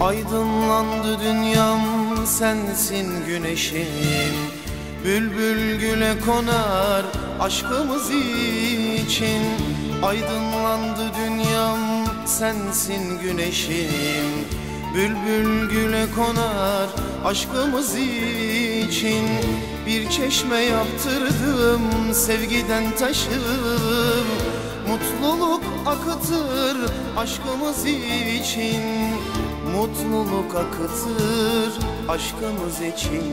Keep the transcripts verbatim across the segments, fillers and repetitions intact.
Aydınlandı dünyam, sensin güneşim. Bülbül güle konar aşkımız için. Aydınlandı dünyam, sensin güneşim. Bülbül güle konar aşkımız için. Bir çeşme yaptırdım sevgiden taşır. Mutluluk akıtır aşkımız için. Mutluluk akıtır aşkımız için.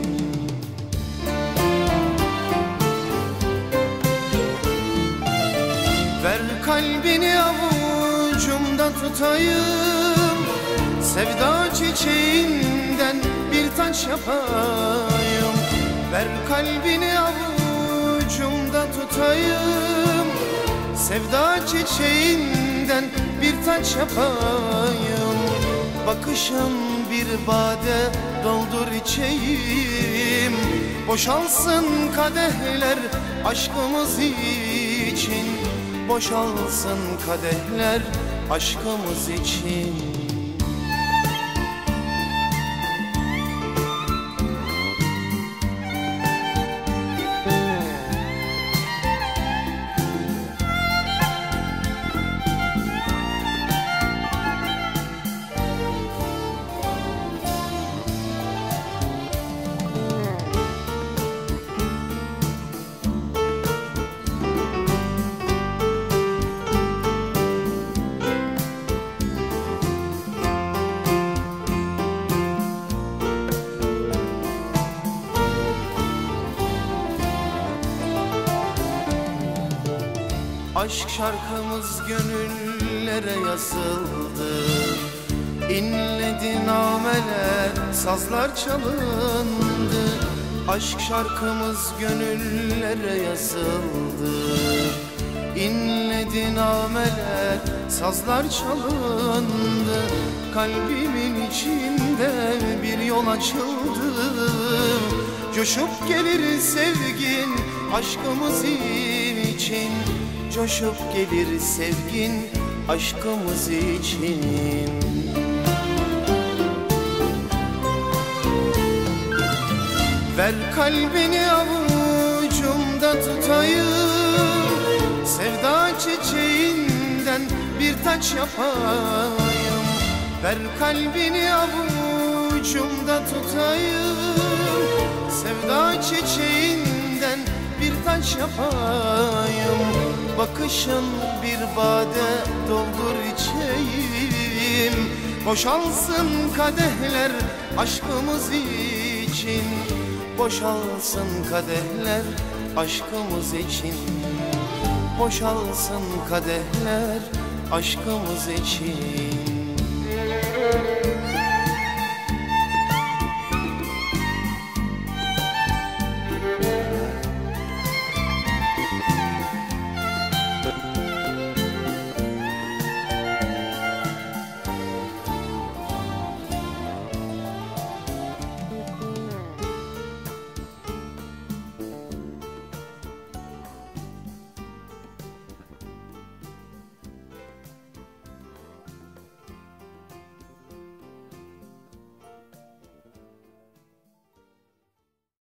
Ver kalbini avucumda tutayım. Sevda çiçeğinden bir taç yapayım. Ver kalbini avucumda tutayım. Sevda çiçeğinden bir taç yapayım. Bakışın bir bade, doldur içeyim. Boşalsın kadehler aşkımız için. Boşalsın kadehler aşkımız için. Aşk şarkımız gönüllere yazıldı. İnledi nameler, sazlar çalındı. Aşk şarkımız gönüllere yazıldı. İnledi nameler, sazlar çalındı. Kalbimin içinde bir yol açıldı. Coşup gelir sevgin aşkımız için. Coşup gelir sevgin aşkımız için. Ver kalbini avucumda tutayım. Sevda çiçeğinden bir taç yapayım. Ver kalbini avucumda tutayım. Sevda çiçeğinden bir taç yapayım. Bakışın bir bade, doldur içeyim. Boşalsın kadehler aşkımız için. Boşalsın kadehler aşkımız için. Boşalsın kadehler aşkımız için.